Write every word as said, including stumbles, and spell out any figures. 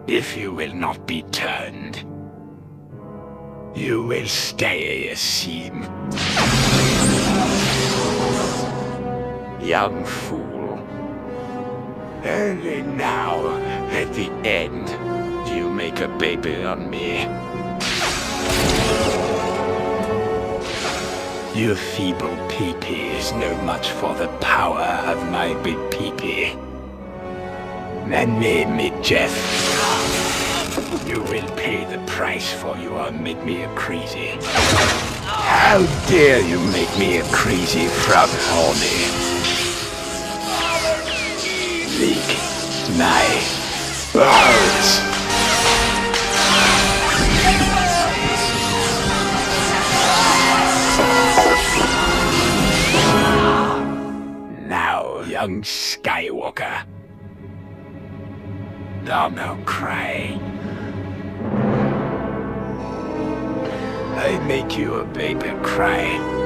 If you will not be turned, you will stay a seam. Young fool. Only now, at the end, do you make a baby on me. Your feeble pee-pee is no match for the power of my big pee-pee. Then name me Jeff. You will pay the price for you or make me a crazy. How dare you make me a crazy frog horny? Lick my balls. Now, young Skywalker. Don't no cry. I make you a baby cry.